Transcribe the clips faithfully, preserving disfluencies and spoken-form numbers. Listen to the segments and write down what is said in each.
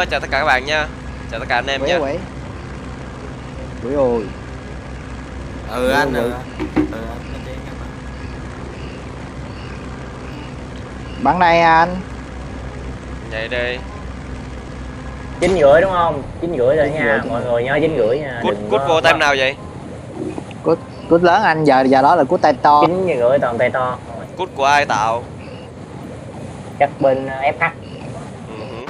uh, chào tất cả các bạn nha. Chào tất cả anh em quỷ nha. quỷ quỷ ơi. Ừ anh ừ. ừ. Bắn đây anh. Vậy đi. Chín rưỡi đúng không? Chín rưỡi rồi nha, mọi người nhớ chín rưỡi nha. Cút cút vô tem nào vậy? Cút cút lớn anh, giờ giờ đó là cút tay to. Chín rưỡi toàn tay to. Cút của ai tạo? Chắc bên ép hát. Uh-huh.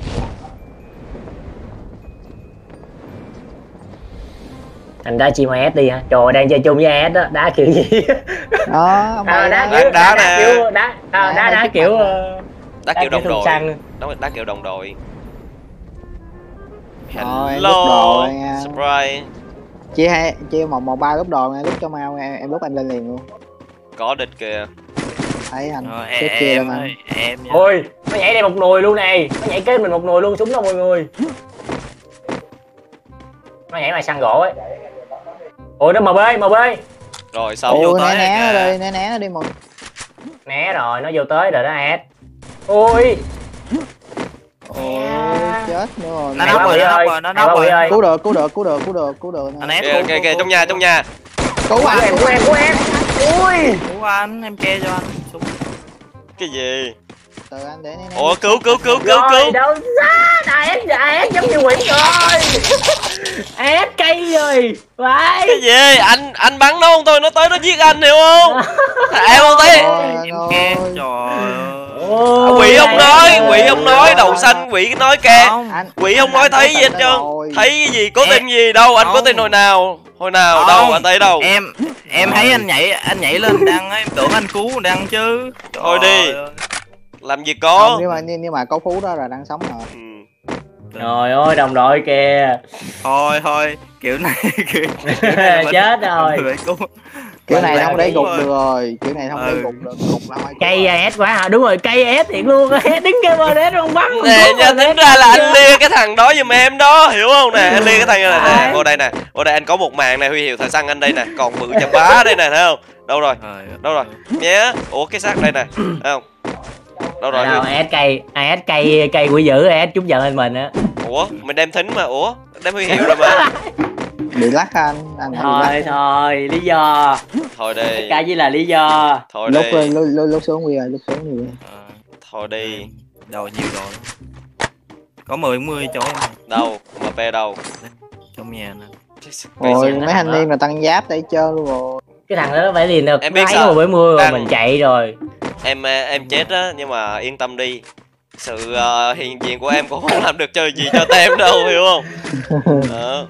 Anh đá chim ét đi hả? Trời, đang chơi chung với ét đó, đá kiểu gì? Đó, à, đá kiểu đá đá kiểu đá đá đá, đá kiểu đá kiểu đồng đội. Đó đá kiểu đồng đội. Hello, surprise. Chia hai chia một một ba lúc đồ nha, lúc cho mau em, em lúc anh lên liền luôn. Có địch kìa. Thấy anh. Rồi, em em, chia em, anh. em ôi, nó nhảy đây một nồi luôn này, nó nhảy kế mình một nồi luôn, súng đó mọi người. Nó nhảy ngoài săn gỗ ấy. Ôi nó mờ bê, mờ bê. Rồi xong Ôi, vô né tới né nó đi, né né nó đi một. Né rồi, nó vô tới rồi đó ét. Ôi. Ôi, chết nữa rồi. Nó nóc rồi, nó nóc rồi, nó nóc rồi. Cứu được, cứu được, cứu được, cứu được, cứu được. Anh ép kìa kìa kìa trong nhà, trong nhà. Cứu anh, cứu em, cứu em. Ui. Cứu anh, em kê cho anh. Súng. Cái gì? Từ anh để né né. Ủa cứu cứu cứu cứu Rồi, cứu. đâu ra? Ét ét giống như quỷ rồi. ét cây rồi. Vậy. Cái gì? Anh anh bắn nó không thôi, nó tới nó giết anh hiểu không? Em không thấy. Em kê, trời ơi. Quỷ ông nói, quỷ ông nói đầu xanh, quỷ nói kè. Anh, Quỷ ông nói thấy gì hết trơn. Thấy cái gì, có tin gì đâu, anh có tin hồi nào? Hồi nào đâu, anh thấy đâu. Em em thấy anh nhảy, anh nhảy lên đăng em tưởng anh cứu đăng chứ. Thôi đi. Làm gì có. nhưng mà nhưng mà có phú đó là đang sống rồi. Ừ. Trời ơi đồng đội kìa. Thôi thôi, kiểu này kiểu, kiểu này chết rồi. Kiểu này không để gục được rồi, kiểu này không để gục được, gục là phải. Cây ét quá hả? Đúng rồi, cây ét thiệt luôn. Đứng cái bên ét không bắn. Nè nha, tính ra là anh lia cái thằng đó giùm em đó, hiểu không nè? Anh lia cái thằng này nè, vô đây nè. Vô đây anh có một màn này huy hiệu thời xăng anh đây nè, còn bự chà bá đây nè, thấy không? Đâu rồi? Đâu rồi? Nhé. Ủa cái xác đây nè, thấy không? Đâu rồi? Đâu ét cây, ét cây cây quỷ dữ, ét chút giận lên mình á. Ủa, mình đem thính mà, ủa? Đem huy hiệu rồi mà. Bị lắc anh, anh thôi thôi, lý do. Thôi đi. Cái gì là lý do? Thôi lúc đi. lúc lúc lúc xuống rồi, lúc xuống rồi. Thôi đi. Đầu nhiều rồi. Có mười mươi chỗ em. Đâu? em pê đâu? Trong nhà nè. Ôi mấy thanh niên là tăng giáp để chơi luôn rồi. Cái thằng đó nó phải liền được. Em biết sao? Một bảy mươi rồi mình chạy rồi. Em em chết á, nhưng mà yên tâm đi. Sự uh, hiện diện của em cũng không làm được chơi gì cho tem đâu, hiểu không? Đó.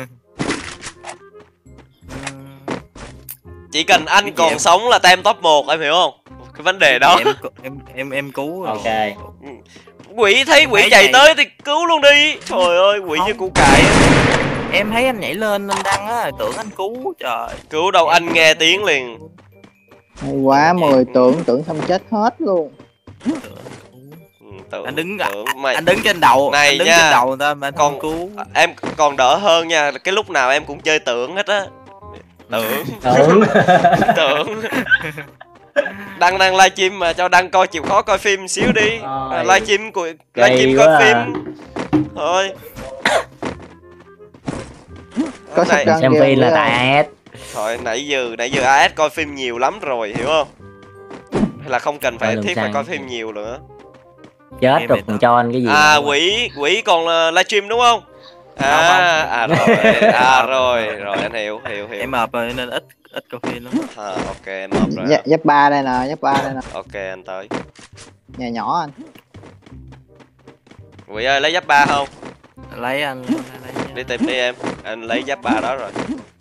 Chỉ cần anh còn em... sống là tem top một, em hiểu không? Cái vấn đề đó. Em em em, em cứu rồi. Ok. Quỷ thấy quỷ thấy chạy vậy. tới thì cứu luôn đi. Trời ơi, quỷ Không. như củ cải. Em thấy anh nhảy lên lên đăng á, tưởng anh cứu trời. Cứu đâu, anh nghe tiếng liền. Hay quá, mười tưởng tưởng xong chết hết luôn. Tưởng, anh đứng tưởng, mày... anh đứng trên đầu này anh đứng nha, trên đầu người ta mà anh còn không cứu. Em còn đỡ hơn nha, cái lúc nào em cũng chơi tưởng hết á. Tưởng tưởng tưởng đăng đang livestream mà cho đăng coi chịu khó coi phim xíu đi. À, livestream của livestream coi phim à. Thôi có này xem phim là tại a ét. Thôi nãy giờ nãy giờ a ét coi phim nhiều lắm rồi, hiểu không? Hay là không cần phải thiết phải coi phim nhiều nữa. Chết rồi còn cho anh cái gì? À quỷ quỷ còn uh, livestream đúng không? À, à rồi, à rồi, rồi anh hiểu, hiểu, hiểu. Em mập rồi nên ít ít coi phim lắm. À, ok em mập rồi. Nh Nhấp ba đây nè, nhấp ba đây nè. Ok anh tới. Nhà nhỏ anh. Quỷ ơi lấy giáp ba không? Lấy anh. Lấy đi tìm đi em, anh lấy giáp ba đó rồi.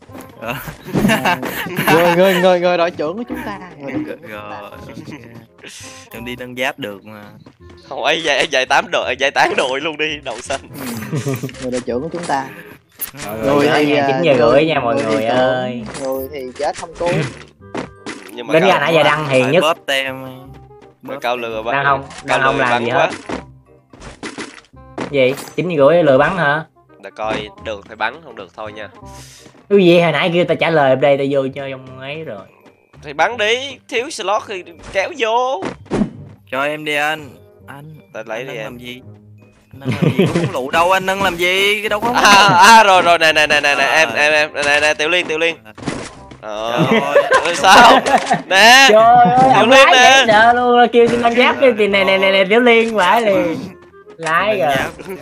người người người người đội trưởng của chúng ta. Rồi. Em đi nâng giáp được mà. Không ấy dạy dạy tám đội, dạy tám đội luôn đi, đậu xanh. Người đội trưởng của chúng ta. Người thì chín giờ rưỡi nha mọi người ơi. Người thì chết không cứu. Nhưng mà đến ra nãy giờ đăng hiền nhất. Bóp tem. Bóp cao lừa bắn. Đăng không, đăng không làm gì hết. Quá. Gì? chín giờ rưỡi lừa bắn hả? Để coi được thì bắn, không được thôi nha. Cái gì hồi nãy kia ta trả lời ở đây ta vô cho trong ấy rồi. Thì bắn đi, thiếu slot thì kéo vô. Cho em đi anh. Anh Ta lấy anh đi em. làm gì? Nâng làm gì, có phóng lựu đâu anh nâng làm gì, cái đâu có. À, à rồi rồi nè nè nè nè nè em em em nè nè Tiểu Liên Tiểu Liên. Ờ. Rồi sao? Nè. Trời ơi, Tiểu ông Liên lái nè. dễ sợ luôn, kêu xin anh giáp đi thì nè nè nè nè Tiểu Liên phải liền. Lái rồi.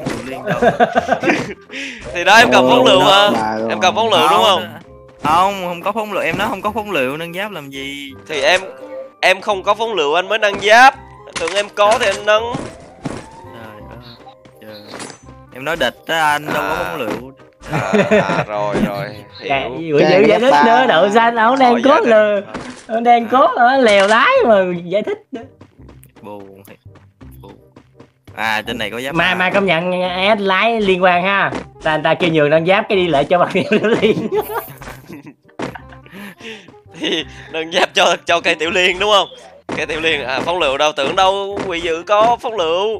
Thì đó em cầm phóng lựu mà. Em cầm phóng lựu đúng không? Không, không có phóng lựu, em nói không có phóng lựu nâng giáp làm gì. Thì em em không có phóng lựu anh mới nâng giáp. Tưởng em có thì anh nâng. Trời ơi. Em nói địch đó anh, đâu có phóng lựu. À, à rồi rồi hiểu. Bữa giữ giải thích nữa, đậu xanh ông đang cố lừa. Ông đang cố ở lèo lái mà giải thích nữa. Buồn. Buồn. À trên này có giáp. Mai mai công nhận ét lái liên quan ha. Ta người ta kêu nhường nâng giáp cái đi lại cho bằng Tiểu Liên. Thì nâng giáp cho cho cây Tiểu Liên đúng không? Cây Tiểu Liên à, phóng lựu đâu, tưởng đâu quỷ dữ có phóng lựu.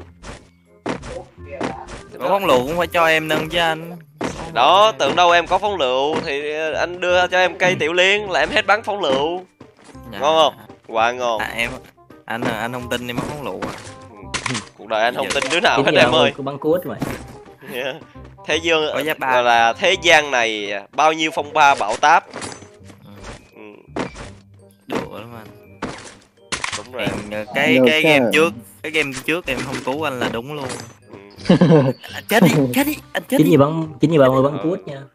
Có phóng lựu cũng phải cho em nâng chứ anh. Đó, tưởng đâu em có phóng lựu thì anh đưa cho em cây Tiểu Liên là em hết bắn phóng lựu. Dạ. Ngon không? Quá ngon. À, em anh anh không tin em có phóng lựu à. Cuộc đời anh không tin đứa nào hết em ơi. Cứ bắn cút mà. Yeah. Thế dương gọi là thế gian này bao nhiêu phong ba bão táp. Ừ. Đùa lắm anh. Đúng rồi. Em, cái cái game trước, cái game trước em không cứu anh là đúng luôn. À, chết đi, chết đi, anh chết chính đi. gì bắn, chính gì ba mươi bắn cút nha.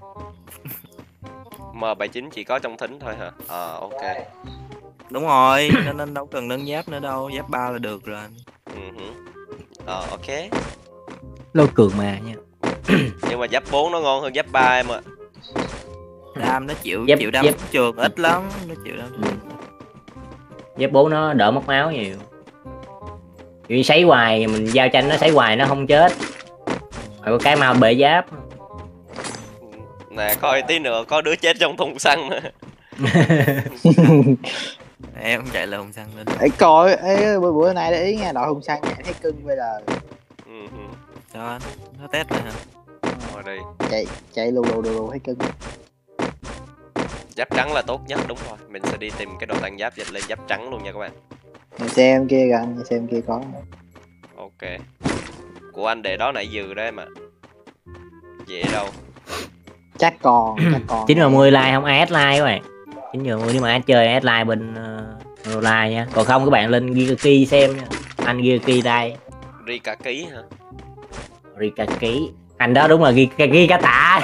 M bảy mươi chín chỉ có trong thính thôi hả? Ờ à, ok. Đúng rồi, nên anh đâu cần nâng giáp nữa đâu, giáp ba là được rồi anh. Ờ uh-huh. Ok. Lô cường mà nha. Nhưng mà giáp bốn nó ngon hơn giáp ba em ạ. Đam nó chịu giáp, chịu đam giáp... trường ít lắm, nó chịu đam. Ừ. Giáp bốn nó đỡ mất máu nhiều. Vì sấy hoài mình giao tranh nó sấy hoài nó không chết. Rồi có cái mau bể giáp. Nè coi tí nữa có đứa chết trong thùng xăng nữa. Em không chạy là hùng xăng lên. Ê coi, ê, bữa, bữa nay để ý nha, đội hùng xăng chạy thấy cưng bây giờ. Uh-huh. Sao anh? Nó test rồi hả? Rồi đi. Chạy chạy lù lù lù thấy cưng. Giáp trắng là tốt nhất, đúng rồi. Mình sẽ đi tìm cái đồ tăng giáp dịch lên giáp trắng luôn nha các bạn. Mình xem kia kìa anh, xem kia có. Ok. Của anh để đó nãy giờ đó em ạ. Dễ đâu. Chắc còn, chắc còn. chín mươi like không ai add like các bạn. chín mươi nhưng mà anh chơi add like bên uh, like nha. Còn không các bạn lên Gigaki xem nha. Anh Gigaki đây. Rika ký hả? Rikaki. Anh đó đúng là Gigaka tạ.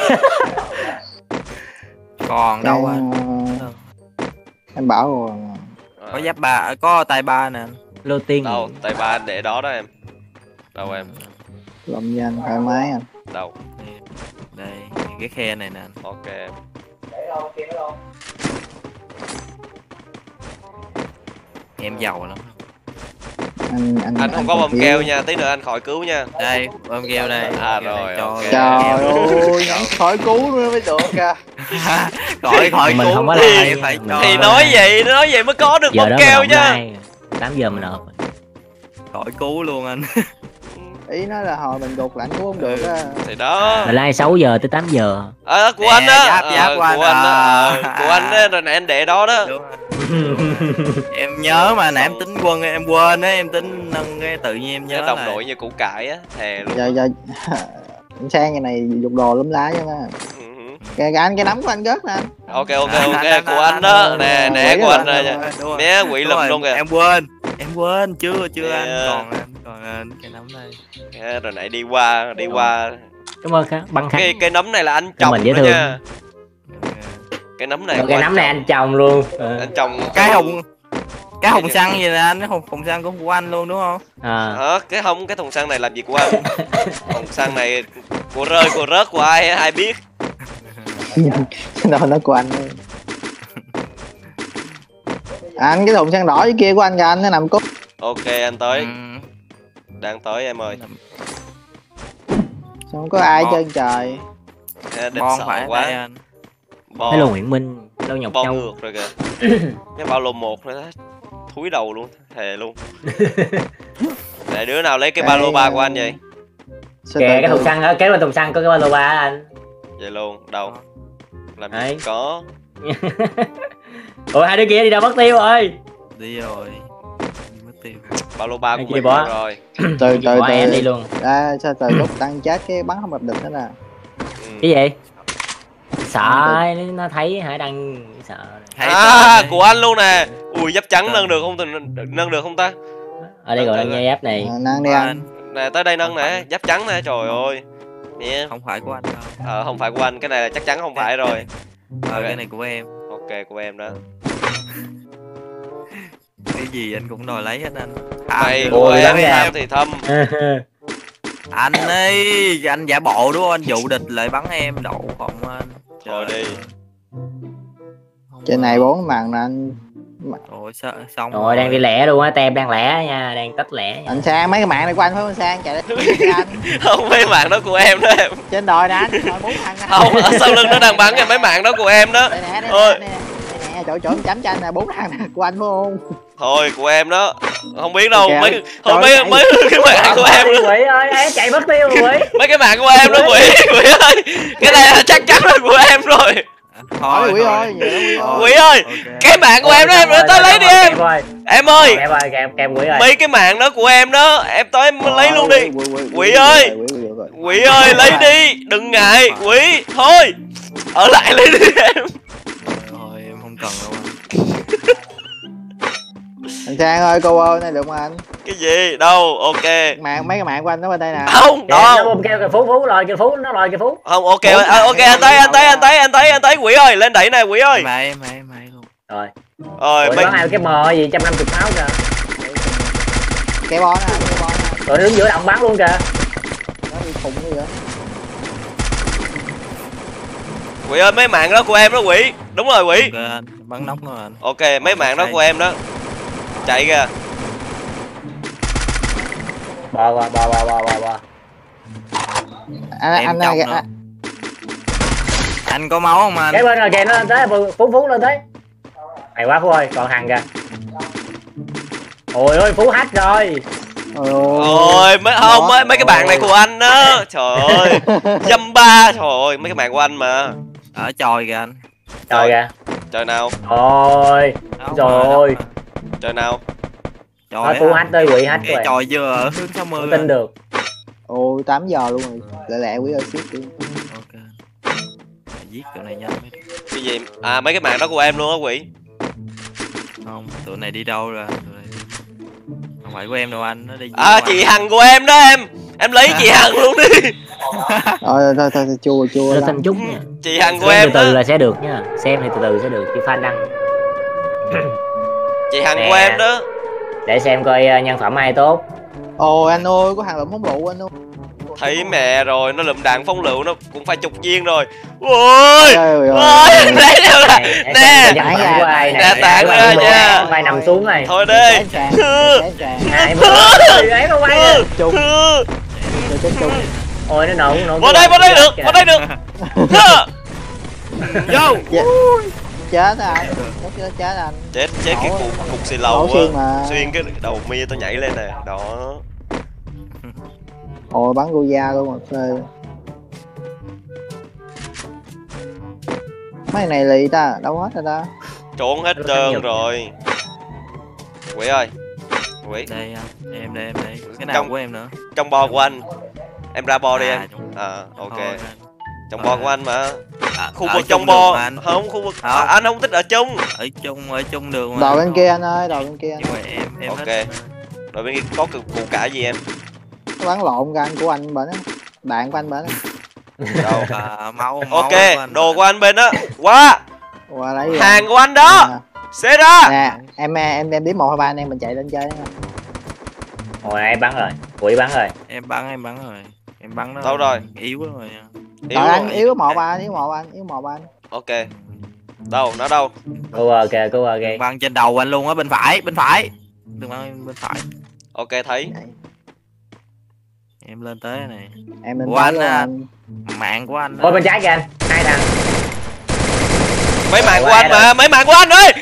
Còn đâu anh? Em bảo rồi. Có giáp ba, có tay ba nè. Lô tiên. Đâu, tay ba anh để đó đó em. Đâu em? Lòng nhanh thoải mái anh. Đâu? Đây, cái khe này nè. Ok. Em giàu lắm. Anh anh, anh không có bom keo nha, tí nữa anh khỏi cứu nha. Đây, bom keo đây. À rồi, cho okay. Trời ơi, khỏi cứu nữa mới được kìa. khỏi khỏi mình cứu không có thì, like, phải thì nói vậy, nói vậy mới có được bom keo chứ. tám giờ mình nộp. Khỏi cứu luôn anh. Ý nói là hồi mình gục lạnh cứu không được á. Thì đó. Rồi like sáu giờ tới tám giờ. Ờ à, của anh á. Giáp, giáp của anh. Của anh á. Của anh á, rồi nãy anh để đó đó. Em nhớ mà nãy em tính quân em quên á, em tính nâng cái tự nhiên em nhớ. Đồng đội như củ cải á, thề luôn. Giờ giờ anh sang cái này dục đồ lắm lá chứ mà. Cái, cái anh cái nắm của anh rớt nè. Ok ok ok, của anh đó. Nè nè của anh rồi. Né quỷ lùm luôn kìa. Em quên. Em quên chưa chưa anh còn anh còn anh cái nấm đây. Rồi nãy đi qua đi qua. Cảm ơn khá băng khá. Cái cái nấm này là anh trồng đó nha. Cái nấm này. Cái nấm này anh trồng luôn. Anh trồng cái hồng cái hồng xăng gì nè anh, cái hồng hồng xăng của, của anh luôn đúng không? À. Ờ, cái không cái thùng xăng này làm gì của anh? Thùng xăng này của rơi của rớt của ai ai biết. Đó nó của anh. Anh cái thùng xăng đỏ dưới kia của anh kìa, anh nó nằm cốt. Ok anh tới. Ừ. Đang tới em ơi. Sao không có ai trên trời. Bon phải quá anh. Bon. Hello Nguyễn Minh, lâu nhọc Bon châu. ngược rồi kìa. Cái bao lô một nữa đó. Thúi đầu luôn, thề luôn. Để đứa nào lấy cái ba lô ba của anh vậy? Kìa cái thùng xăng ở kéo lên thùng xăng có cái ba lô ba anh. Vậy luôn, đâu? Làm gì có. Ủa hai đứa kia đi đâu mất tiêu rồi? Đi rồi. Mất tiêu. Ba lô ba của Cái mình bỏ. rồi. từ từ Bỏ em đi từ luôn. à, sao từ lúc tăng chết cái bắn không gặp địch nữa nè. Ừ. Cái gì? Sợ nó thấy hả đang sợ. Thấy À, tên của anh luôn nè. Ui giáp trắng Tên. nâng được không? Nâng được không ta? Ở đây Từ còn từ đang coi. nghe giáp này. À, năng đi của anh. anh. Nè tới đây nâng Không nè, phải. giáp trắng nè, trời ơi. Nè. Không phải của anh đâu. Ờ không phải của anh, cái này là chắc chắn không phải rồi. Ờ, Ok. cái này của em. Ok của em đó. Cái gì anh cũng đòi lấy hết anh. Mày Tham của Ôi, em đáng tham ra. thì thâm. anh ấy, anh giả bộ đúng không? Anh dụ địch lại bắn em đậu không anh. Thôi đi. Không Trên ngờ. này bốn màn nè anh. Ôi sao xong Rồi đang đi lẻ luôn á, tem đang lẻ nha, đang tách lẻ nha. Anh Sang mấy cái mạng này của anh phải không Sang? Chạy đến anh. Không, mấy mạng đó của em đó em. Trên đồi nè anh, đồi bốn thằng nè. Không, ở sau lưng nó đang bắn kìa, mấy mạng đó của em đó. Đây nè, đây Ôi. nè, đây nè, đây nè, chỗ chỗ em chấm cho anh nè, bốn thằng nè, của anh phải không? Thôi của em đó. Không biết đâu, Ok. mấy thôi Trời mấy ơi, mấy cái mạng của em đó. Quỷ ơi, em chạy mất tiêu rồi quỷ. Mấy cái mạng của em đó quỷ, quỷ ơi. Cái này là chắc chắn là của em rồi. Thôi Quý ơi, nhiều lắm Quý ơi. Quỷ ơi, cái mạng của em đó em Ôi, tới lấy đi em. Kẹp ơi, Em ơi, kẹp ơi, kẹp kẹp quỷ ơi. mấy cái mạng đó của em đó, em tới em lấy luôn đi. Quý, quý, quý, Quỷ quý, ơi. quý, quý, quý, quý. Quỷ ơi lấy đi, đừng ngại, quỷ. Thôi, ở lại lấy đi em. Thôi em không cần đâu anh. Anh Sang ơi, cô ơi, này được không anh? Cái gì? Đâu, ok. Mạng mấy cái mạng của anh nó bên đây nè. Không, Kìa, nó đó. ôm kêu kìa, Phú Phú lòi kìa Phú, nó lòi kìa Phú. Không, ok, Bốn à, ok, mạng, anh tới, anh tới, anh bốn tới, anh tới, anh tới, quỷ ơi, lên đẩy nè, quỷ ơi. Mày em mày mày luôn. Rồi. Rồi, Ủa, mấy nó hai cái mờ gì một trăm năm mươi máu kìa. Cái bó nè, cái bó nè. Rồi đứng giữa động bắn luôn kìa. Nó bị khùng cái gì vậy? quỷ ơi, mấy mạng đó của em đó quỷ. Đúng rồi quỷ. Ok anh, bắn nóc nó anh. Ok, mấy mạng đó của em đó. Chạy kìa. Bò bò bò bò bò bò bò. Anh Em anh trong anh, nữa. anh, Anh có máu không anh? Cái bên rồi kìa, nó lên tới, Phú Phú lên tới. Hay quá Phú ơi, còn thằng kìa. Ôi ơi, Phú hack rồi. Ôi, mấy không, mấy mấy cái bạn này của anh đó. Trời ơi. Dăm ba, trời ơi, mấy cái bạn của anh mà. Ở tròi kìa anh. Trời kìa. Trời nào? Ôi. Đâu Rồi. mà, Trời nào? đâu mà. Nói Tròi Phú á. hack tới quỷ hack Cái rồi. tròi vừa hướng sáu mươi. Không tin được. Ồ, tám giờ luôn rồi. Lẹ lẹ Quý ơi, ship đi. Ok. Phải giết tụi này nhanh mới được. Cái gì? À, mấy cái mạng đó của em luôn á quỷ. Không, tụi này đi đâu rồi? Tụi này... Không phải của em đâu anh, nó đi. À, chị Hằng của em đó em. Em lấy chị Hằng luôn đi. Thôi thôi thôi, thôi chua chua Nó lắm. xanh chút nha. Chị Hằng của Xem em từ từ đó. là sẽ được nha. Xem thì từ từ sẽ được, chứ fan đăng. Chị Hằng Nè. của em đó. Để xem coi uh, nhân phẩm ai tốt. Ồ anh ơi, có hàng lụm phóng lựu anh ơi. Thấy mẹ rồi, nó lụm đạn phóng lựu nó cũng phải chục viên rồi. Ôi. Trời Ôi, ơi. em lấy đâu nè. Này, để Nè. xem coi nhân phẩm của ai Nè, nè. tặng Của ra ai nha. Vai nằm xuống rồi. Thôi đi. Cái tràn, cái tràn. Ai mà ấy mà quay nè. Chung, rồi chết chung. Ôi nó nổ nổ. Vào đây, vào đây được, vào đây được. Vô. Chết anh, chết chết anh. Chết, chết cái cục cục xì lầu Nổ á. xuyên mà. Xuyên cái đầu mi tôi nhảy lên nè. Đó. Ồ bắn Goya luôn rồi phê. Mấy này lì ta, đâu hết rồi ta. Trốn hết trơn rồi. Quỷ ơi. Quỷ. Đây anh, em đây em đây. Cái nào Trong- của em nữa? Trong bo của anh. Em ra bo đi em. À, trong- À, ok. thôi anh. Trong bo của anh mà. À, Khu ở vực chung trong bo. đường mà anh. Không, khu vực. Không. À, anh không thích ở chung. Ở chung ở chung đường mà. Đầu bên kia anh ơi, đầu bên kia anh. Nhưng mà em em Ok. thích anh ơi. Rồi bên kia có cục củ cải gì em? Nó bắn lộn ra anh của anh bển á. Đạn của anh bển á. Đâu? À, máu máu Ok, của anh. đồ của anh bên đó. Quá. Qua lấy gì Hàng của anh đó. Nè. Xé ra. Nè, em em em đếm một hai ba anh em mình chạy lên chơi nha. Ôi ai bắn rồi. Quỷ bắn rồi. Em bắn em bắn rồi. Em bắn nó Đâu rồi? yếu lắm rồi nha. Yếu Rồi anh rồi. yếu một ba, yếu một anh, yếu một anh. Ok. Đâu, nó đâu? Cô ờ kìa, cô ờ kìa. Bắn trên đầu anh luôn á, bên phải, bên phải. Đừng bắn bên phải. Ok thấy. Em lên tới này. Em lên Của tới anh luôn à. anh. Mạng của anh. Ôi bên trái kìa anh. Hai thằng. Mấy mạng của Quá anh rồi. mà, mấy mạng của anh ơi.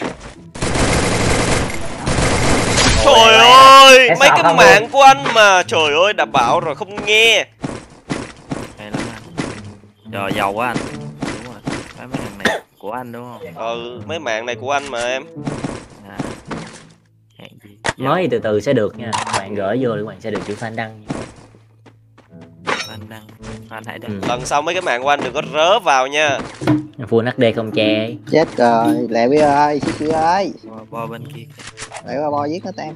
Trời Ôi, ơi, cái mấy sọt cái không mạng luôn. của anh mà. Trời ơi, đảm bảo rồi không nghe. Hay lắm anh. Rồi giàu quá anh. Đúng rồi. Mấy mấy thằng này của anh đúng không? Ừ, mấy mạng này của anh mà em. À. Hẹn gì? mới thì từ từ sẽ được nha. Các bạn gửi vô để các bạn sẽ được chữ fan đăng nha. Fan đăng, fan hãy đăng. Ừ. Lần sau mấy cái mạng của anh đừng có rớ vào nha. Full hát đê không che. Chết rồi, lẹ bây ơi, xíu xíu ơi. Bo, bo bên kia. Để qua bo giết nó tem.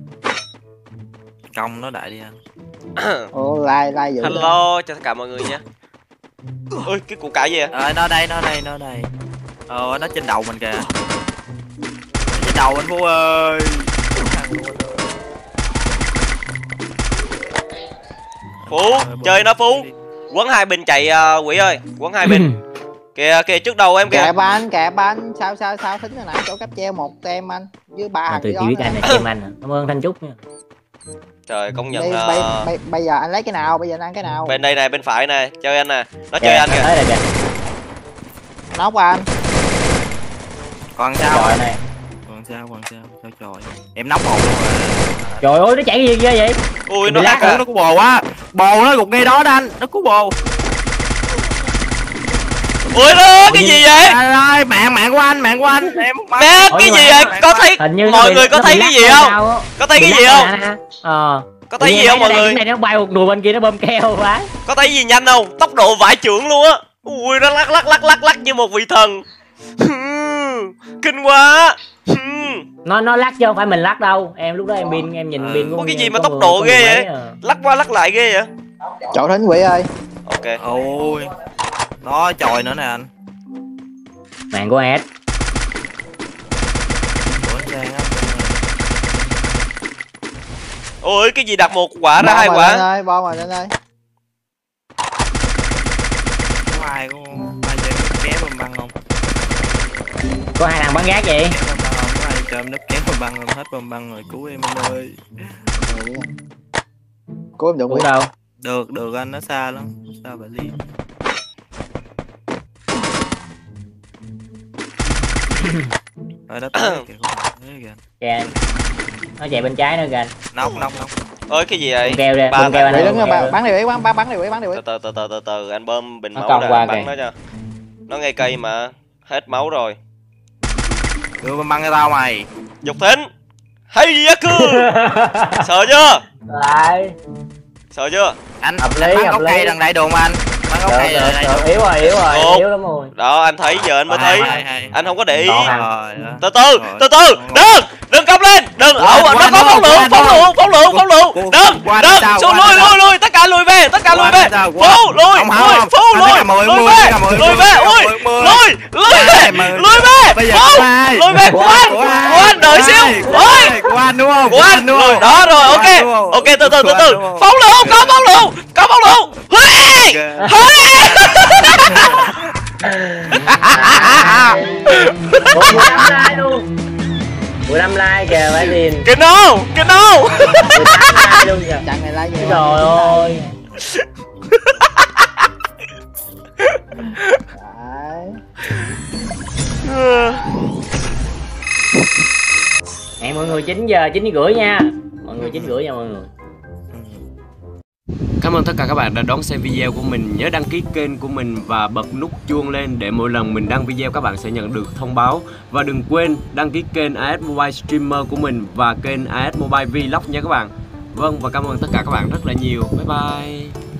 Công nó đại đi anh. Ô, like, like dữ. Hello cho tất cả mọi người nha. Ôi, cái củ cải gì à? Ờ, nó đây, nó đây, nó đây. Ờ, nó trên đầu mình kìa. Nó trên đầu anh Phú ơi. Phú, chơi nó Phú. Quấn hai bên chạy uh, quỷ ơi, quấn hai bên. Kìa, kìa trước đầu em kìa. Kẹp anh, kẹp anh. Sao sao sao thính hồi nãy chỗ cáp treo một tem anh. Với ba thằng Tôi chỉ biết anh này xem anh à. Cảm ơn Thanh Trúc nha. Trời công nhận Bây, uh... bây, bây, bây giờ anh lấy cái nào? Bây giờ anh ăn cái nào? Bên đây này, bên phải này, chơi anh nè. Nó chơi anh kìa. Tới rồi kìa. Nóc anh. Còn sao Trời rồi? này. Còn sao, còn sao? Sao trời. Em nóc hồn luôn rồi. Trời ơi, nó chạy cái gì ghê vậy? Ui nó Bị hack lag à. Nó có bồ quá. Bồ nó gục ngay đó đó anh. Nó có bồ. Ui nó cái gì vậy? Ơi, mạng mạng của anh, mạng của anh. Em Bé cái gì vậy? Có thấy mọi người có thấy cái gì không? Có thấy cái gì không? Ờ. Có thấy gì không mọi người? Cái này nó bay một đùa bên kia nó bơm keo quá. Có thấy gì nhanh không? Tốc độ vải trưởng luôn á. Ui nó lắc lắc lắc lắc lắc như một vị thần. Kinh quá. Nó nó lắc chứ không phải mình lắc đâu. Em lúc đó em pin em nhìn pin của có cái gì mà tốc độ ghê vậy? À. Lắc qua lắc lại ghê vậy? Chỗ thính quỷ ơi. Ok. Ôi. Nó chòi nữa nè anh. Mạng của Ad. Ủa Trang á. Ôi cái gì đặt một quả ra Bo hai mà quả. lên ơi, bo mà lên ơi. Có ai có ai chơi nước kéo bơm băng không? Có hai thằng bắn gác vậy? Kéo bơm băng không? Có ai chơi nước kéo bơm băng không? Hết bơm băng rồi, cứu em anh ơi. Cố em đụng Cứu đâu? Được, được anh, nó xa lắm. Sao vậy đi? Rồi đó tới kìa, kìa. Kìa. Nó chạy bên trái nữa kìa. Nóc, nóc, nóc. Ôi cái gì vậy? Bơm keo ra, Ba bơm keo anh. Quỷ Bơm đứng keo. bắn đi quỷ, bắn bắn đi quỷ, bắn đi quỷ. Từ từ từ từ từ từ anh bơm bình Nó máu cong ra qua bắn kìa. nó cho. Nó ngay cây mà. Hết máu rồi. Đưa bơm băng cho tao mày. Dục thính. Hay giá cư. Sợ chưa? Lại. Sợ chưa? Anh Hợp anh lý, bắn hợp gốc lý. cây đằng đại đường mà anh. Bắn gốc Được, cây được, đằng đại được. đường. Yếu rồi, yếu rồi, Một. yếu lắm rồi. Đó anh thấy giờ anh mới thấy. Hai, hai. Anh không có để ý. Đó, hai. Rồi, đó. Từ từ, Rồi. từ từ. Đừng, đừng cắm lên. Đừng. Qua, Ẩu, qua, nó có phóng qua, lượng, qua, phóng qua. lượng, phóng lượng, phóng lượng. Qua, Đừng, qua, đừng. sao, Xuống qua, lui, sao? lui, lui. Tất cả lùi về, tất cả lùi Qua, về. sao, qua. Phú, lùi, Không, không, lùi, không. Phú, Anh lùi, tất cả mười, lùi mười, về, tất cả mười, lùi mười, về, tất cả ui, mười, mười. lùi, lùi về, mười. lùi về. Bây giờ Phú, của ai? lùi về của anh, Của của ai? anh, đợi Của xíu. ai? Của Ôi. ai? Của anh đúng không? Của anh, đúng rồi, không? đó rồi, Của ok, anh đúng không? ok, từ từ, từ Của từ. anh đúng không? Phóng lượng, có phóng lượng, có phóng lượng. Huy, huy. Ủa, mười lăm like luôn. mười lăm like kìa phải liền. Cái no, cái no. mười tám like luôn kìa. Chặn này like gì? Trời ơi. Đấy. Hẹn mọi người chín giờ chín rưỡi nha. Mọi người chín rưỡi nha mọi người. Cảm ơn tất cả các bạn đã đón xem video của mình. Nhớ đăng ký kênh của mình và bật nút chuông lên để mỗi lần mình đăng video các bạn sẽ nhận được thông báo. Và đừng quên đăng ký kênh a ét Mobile Streamer của mình và kênh a ét Mobile Vlog nha các bạn. Vâng, và cảm ơn tất cả các bạn rất là nhiều. Bye bye.